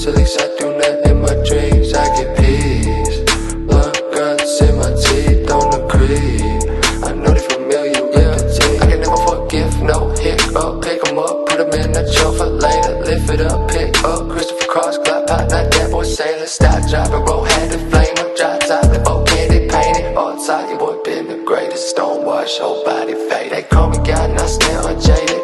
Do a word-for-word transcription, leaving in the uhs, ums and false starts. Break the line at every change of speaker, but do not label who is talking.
at least I do not in my dreams. I get peace. Blood guns in my teeth, don't agree. I know they familiar with yeah. the team. I can never forgive, no hiccup. Pick 'em up, put 'em in a trunk for later. Lift it up, pick up. Christopher Cross, clap pot, not that boy sailor. Stop, driving, roll, had the flame up, drop top, the boat candy painted. All tight, your boy been the greatest. Stonewash, whole body fade. They call me God and I stand unjaded.